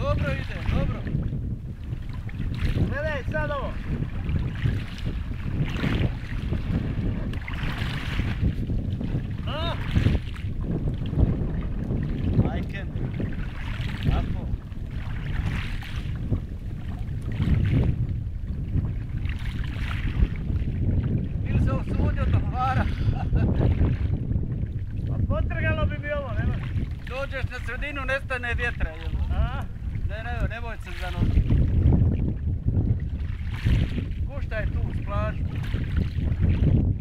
Dobro ide, dobro. Gledaj, sad ovo. Majke. Tako. Ili se osudio do hvara. Pa potrgalo bi mi ovo, nema. Dođeš na sredinu, nestane vjetra. A? Ne, nemoj se zanositi. Puštaj tu uz plažu.